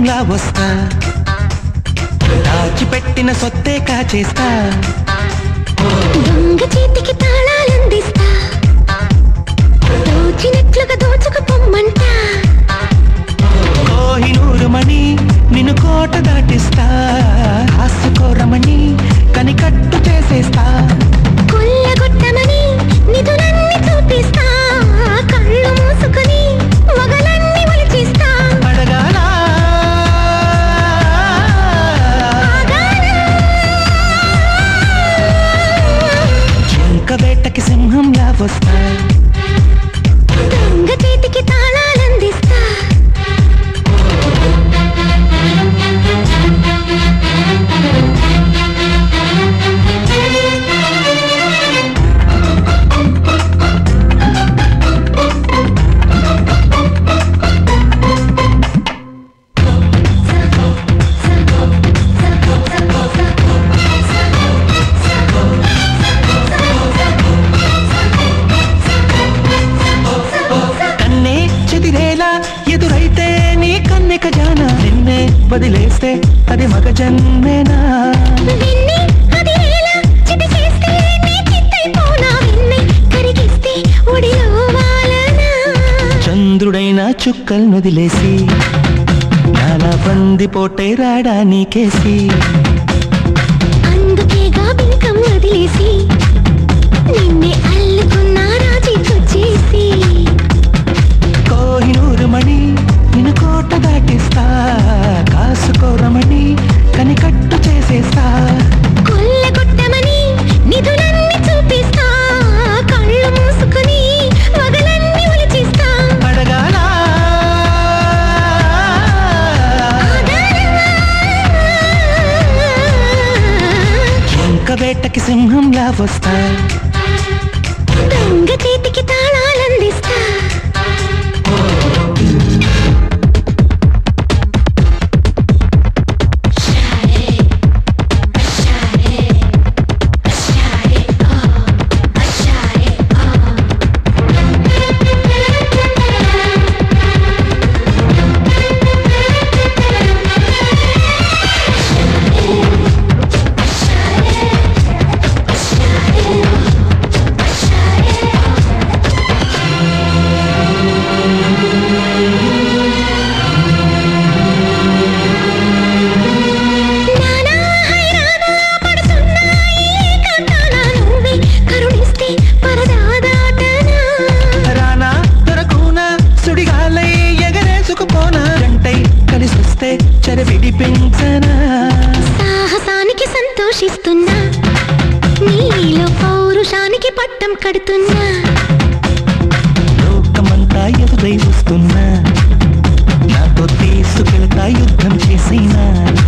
సింహంలా వస్తా, దాచిపెట్టిన సొత్తే కాచేస్తా, దొంగ చేతికి తాళాలందిస్తా, దోచినట్లుగా దోచుకుపోమ్మంటా, కోహినూరు మణి నిన్ను కోట దాటిస్తా, ఆసుకోరమణి కనికట్టు చేసేస్తా, కొల్లగొట్టమని నిధులన్నీ చూపిస్తా, కళ్ళు మూసుకుని వగలన్నీ ఒలిచిస్తా, అడగాల జింక వేటకి సింహంలా వస్తా, దొంగ చేతికి తాళాలందిస్తా. ఎదురైతే నీ కన్నెక జానా, నిన్నే వదిలేస్తే అది మగ జన్మేనా, చంద్రుడైనా చుక్కలు వదిలేసి నానా బంది పోటే రాడా నీకేసి, అందుకేగా బింకం వదిలేసి నిన్నే అల్లుకున్నా రాజీకొచ్చేసి, కోహినూరు మణి నిన్ను కోట దాటిస్తా, కాసుకోరమణి కనికట్టు చేసేస్తా, కొల్లగొట్టమని నిధులన్నీ చూపిస్తా, కళ్ళు మూసుకుని వగలన్నీ ఒలిచిస్తా, అడగాల జింక వేటకి సింహంలా వస్తా, దొంగ చేతికి తాళాలందిస్తా. సాహసానికి సంతోషిస్తున్నా, నీలో పౌరుషానికి పట్టం కడుతున్నా, లోకమంతా ఎదురై వస్తున్నా, నాతో తీసుకెళ్తా యుద్ధం చేసినా.